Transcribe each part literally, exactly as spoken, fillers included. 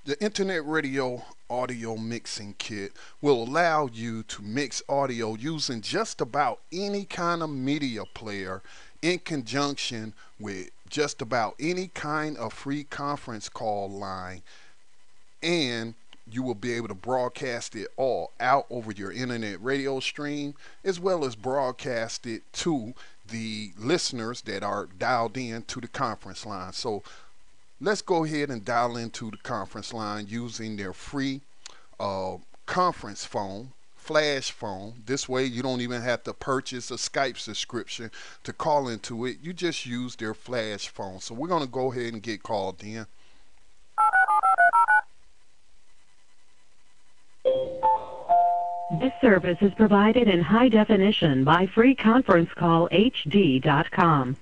The Internet Radio Audio Mixing Kit will allow you to mix audio using just about any kind of media player in conjunction with just about any kind of free conference call line, and you will be able to broadcast it all out over your internet radio stream, as well as broadcast it to the listeners that are dialed in to the conference line. So let's go ahead and dial into the conference line using their free uh, conference phone, flash phone. This way you don't even have to purchase a Skype subscription to call into it. You just use their flash phone. So we're going to go ahead and get called in. This service is provided in high definition by free conference call H D dot com.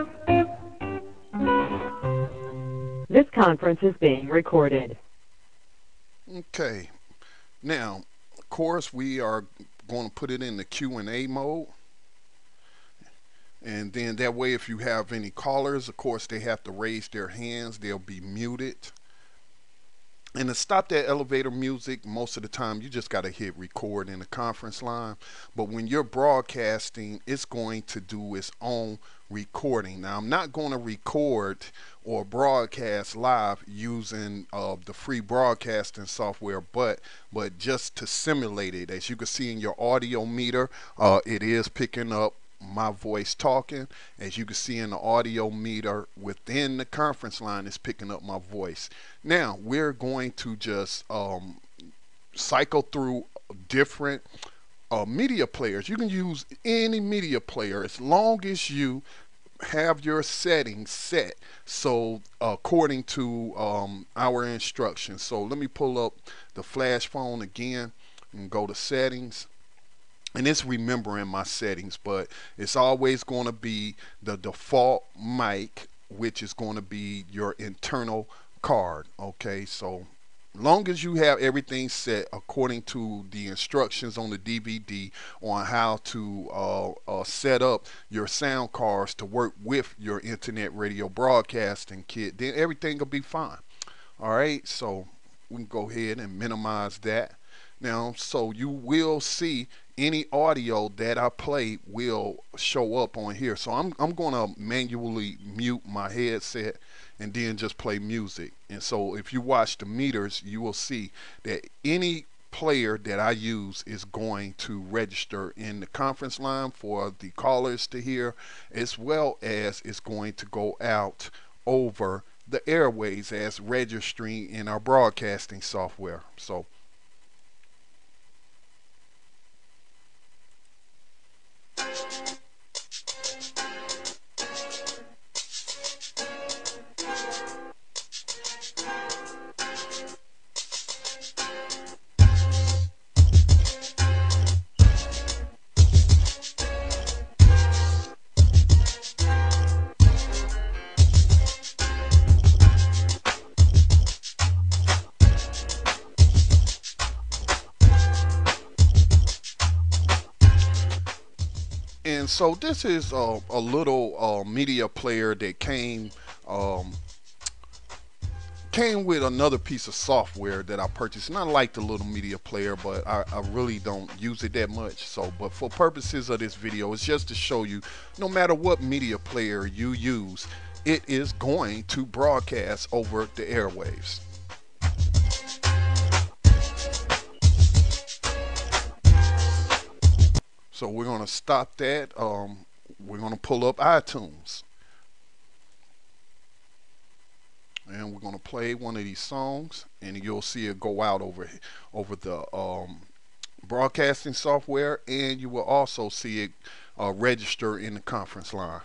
This conference is being recorded. Okay. Now, of course, we are going to put it in the Q and A mode. And then that way, if you have any callers, of course, they have to raise their hands. They'll be muted. And to stop that elevator music, most of the time you just got to hit record in the conference line. But when you're broadcasting, it's going to do its own recording. Now, I'm not going to record or broadcast live using uh, the free broadcasting software, but but just to simulate it. As you can see in your audio meter, uh, it is picking up my voice talking. As you can see in the audio meter within the conference line, is picking up my voice. Now we're going to just um, cycle through different uh, media players. You can use any media player as long as you have your settings set so according to um, our instructions. So let me pull up the flash phone again and go to settings. And it's remembering my settings, but it's always going to be the default mic, which is going to be your internal card. Okay, so long as you have everything set according to the instructions on the D V D on how to uh, uh, set up your sound cards to work with your internet radio broadcasting kit, then everything will be fine. All right, so we can go ahead and minimize that. Now, so you will see any audio that I play will show up on here. So I'm, I'm going to manually mute my headset and then just play music. And so if you watch the meters, you will see that any player that I use is going to register in the conference line for the callers to hear, as well as it's going to go out over the airways as registering in our broadcasting software. So And so this is a, a little uh, media player that came um, came with another piece of software that I purchased. And I like the little media player, but I, I really don't use it that much. So, but for purposes of this video, it's just to show you, no matter what media player you use, it is going to broadcast over the airwaves. So we're going to stop that. Um, we're going to pull up iTunes. And we're going to play one of these songs, and you'll see it go out over, over the um, broadcasting software, and you will also see it uh, register in the conference line.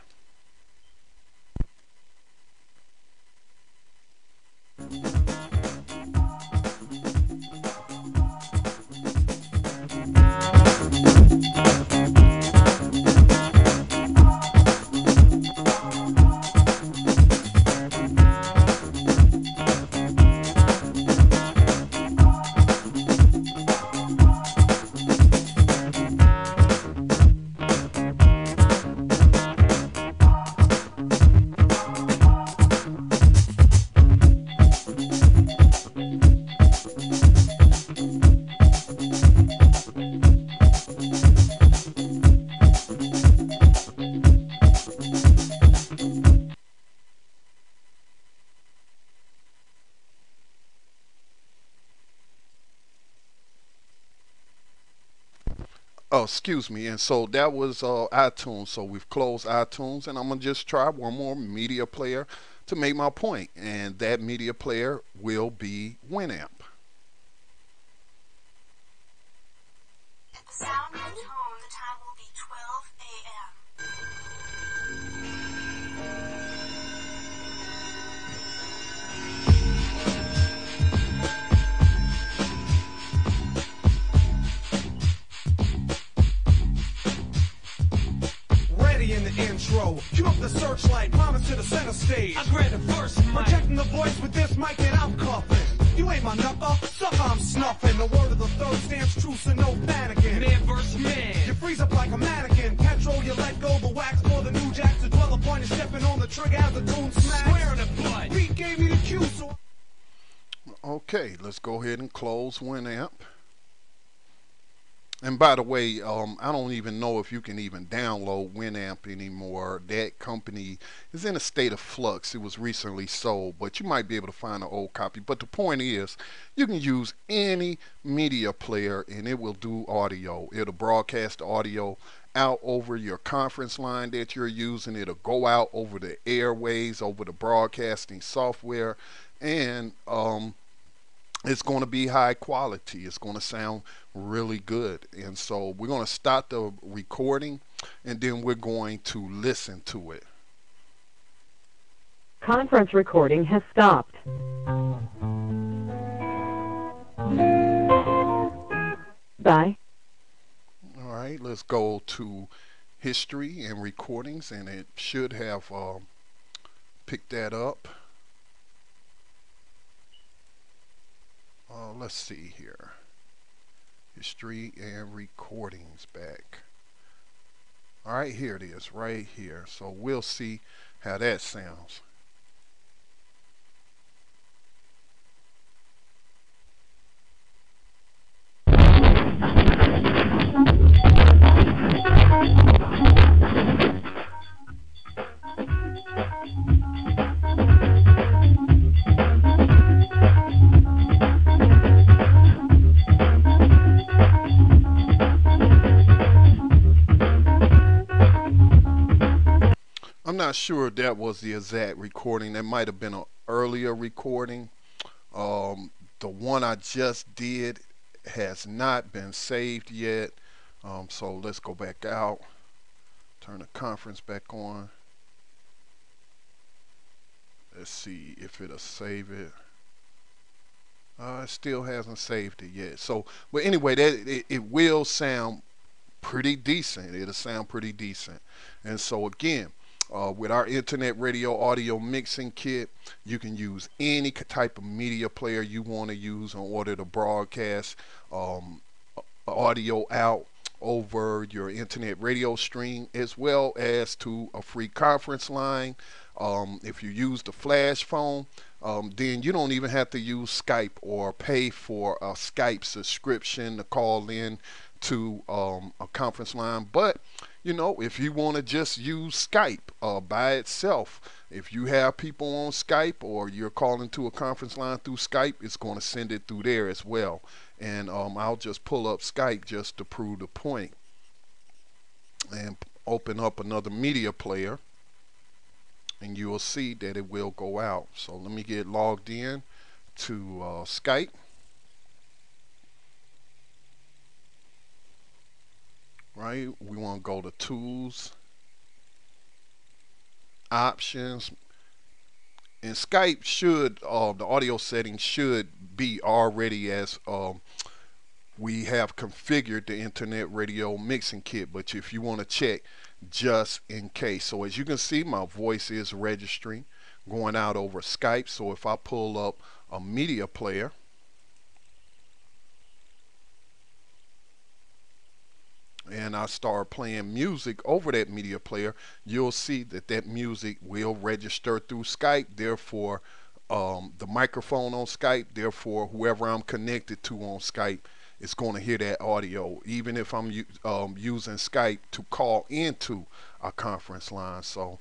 Oh, excuse me. And so that was uh, iTunes. So we've closed iTunes, and I'm gonna just try one more media player to make my point, and that media player will be Winamp. Sound and tone, the time will be twelve a m Ready in the intro, cue up the searchlight, promise to the center stage. I grab the first mic, protecting the voice with this mic and I'm cuffing. You ain't my knuckle, sucker, I'm snuffing. The word of the third stands true, so no panicking. Man versus man, you freeze up like a mannequin. Petrol, you let go the wax for the new jacks to dwell upon you, stepping on the trigger as the tune smacks. Swear in the butt, beat gave me the cue, so. Okay, let's go ahead and close Winamp. And by the way, um, I don't even know if you can even download Winamp anymore. That company is in a state of flux. It was recently sold, but you might be able to find an old copy. But the point is, you can use any media player and it will do audio. It'll broadcast audio out over your conference line that you're using. It'll go out over the airways, over the broadcasting software, and um, it's going to be high quality. It's going to sound really good. And so we're going to stop the recording and then we're going to listen to it. Conference recording has stopped. Bye. All right, let's go to history and recordings, and it should have uh, picked that up. Uh, let's see here. History and recordings back. All right, here it is, right here. So we'll see how that sounds. I'm not sure if that was the exact recording. That might have been an earlier recording. Um, the one I just did has not been saved yet. Um, so let's go back out. Turn the conference back on. Let's see if it'll save it. Uh, it still hasn't saved it yet. So, but anyway, that it, it will sound pretty decent. It'll sound pretty decent. And so again, Uh, with our internet radio audio mixing kit, you can use any type of media player you want to use in order to broadcast um, audio out over your internet radio stream, as well as to a free conference line. Um, if you use the flash phone, um, then you don't even have to use Skype or pay for a Skype subscription to call in to um, a conference line. But you know, if you want to just use Skype uh, by itself, if you have people on Skype or you're calling to a conference line through Skype, it's going to send it through there as well. And um, I'll just pull up Skype just to prove the point and open up another media player, and you will see that it will go out. So let me get logged in to uh, Skype. Right, we want to go to tools, options, and Skype should, uh, the audio settings should be already as um, we have configured the internet radio mixing kit, but if you want to check just in case. So as you can see, my voice is registering going out over Skype. So if I pull up a media player, and I start playing music over that media player, you'll see that that music will register through Skype. Therefore, um, the microphone on Skype, therefore, whoever I'm connected to on Skype is going to hear that audio, even if I'm um, using Skype to call into a conference line. So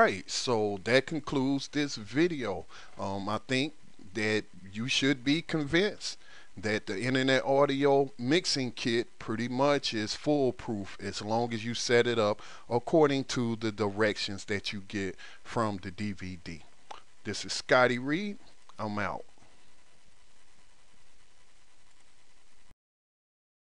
right, so that concludes this video. Um, I think that you should be convinced that the Internet Audio Mixing Kit pretty much is foolproof as long as you set it up according to the directions that you get from the D V D. This is Scotty Reed. I'm out.